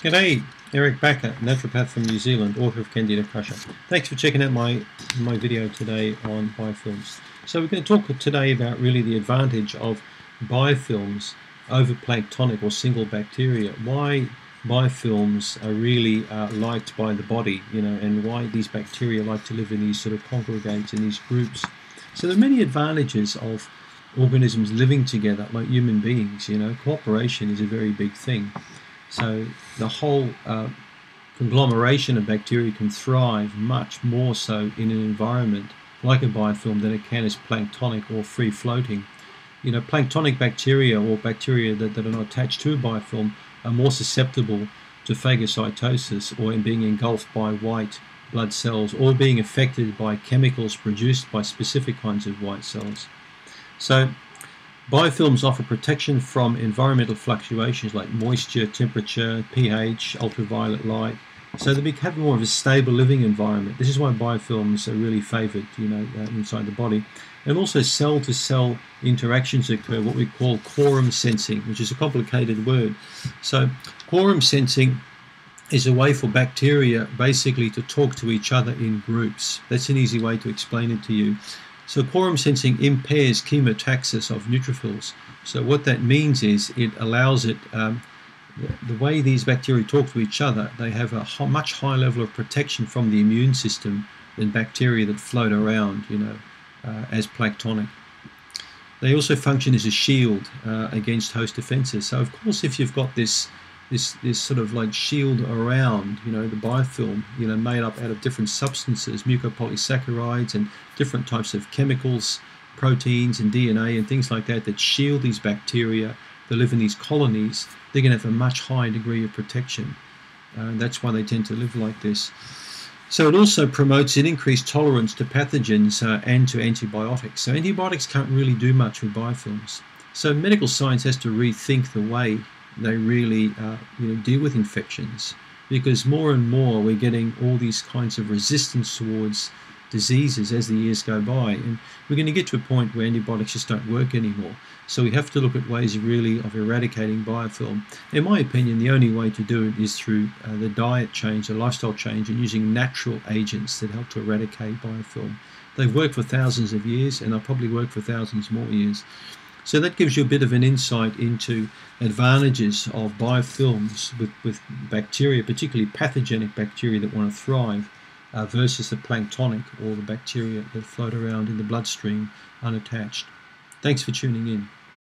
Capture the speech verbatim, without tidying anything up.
G'day, Eric Bakker, naturopath from New Zealand, author of Candida Crusher. Thanks for checking out my, my video today on biofilms. So we're going to talk today about really the advantage of biofilms over planktonic or single bacteria. Why biofilms are really uh, liked by the body, you know, and why these bacteria like to live in these sort of congregates, in these groups. So there are many advantages of organisms living together like human beings. You know, cooperation is a very big thing. So the whole uh, conglomeration of bacteria can thrive much more so in an environment like a biofilm than it can as planktonic or free-floating. You know, planktonic bacteria or bacteria that, that are not attached to a biofilm are more susceptible to phagocytosis or in being engulfed by white blood cells or being affected by chemicals produced by specific kinds of white cells. So biofilms offer protection from environmental fluctuations like moisture, temperature, pH, ultraviolet light, so they have more of a stable living environment. This is why biofilms are really favoured, you know, uh, inside the body. And also cell-to-cell interactions occur, what we call quorum sensing, which is a complicated word. So quorum sensing is a way for bacteria basically to talk to each other in groups. That's an easy way to explain it to you. So quorum sensing impairs chemotaxis of neutrophils. So what that means is it allows it, um, the, the way these bacteria talk to each other, they have a ho much higher level of protection from the immune system than bacteria that float around, you know, uh, as planktonic. They also function as a shield uh, against host defenses. So of course, if you've got this This, this sort of like shield around, you know, the biofilm, you know, made up out of different substances, mucopolysaccharides and different types of chemicals, proteins and D N A and things like that, that shield these bacteria that live in these colonies, they're going to have a much higher degree of protection. Uh, and that's why they tend to live like this. So it also promotes an increased tolerance to pathogens uh, and to antibiotics. So antibiotics can't really do much with biofilms. So medical science has to rethink the way they really uh, you know, deal with infections, because more and more we're getting all these kinds of resistance towards diseases as the years go by, and we're going to get to a point where antibiotics just don't work anymore. So we have to look at ways really of eradicating biofilm. In my opinion, the only way to do it is through uh, the diet change, the lifestyle change, and using natural agents that help to eradicate biofilm. They've worked for thousands of years, and they'll probably work for thousands more years. So that gives you a bit of an insight into advantages of biofilms with, with bacteria, particularly pathogenic bacteria that want to thrive, uh, versus the planktonic or the bacteria that float around in the bloodstream unattached. Thanks for tuning in.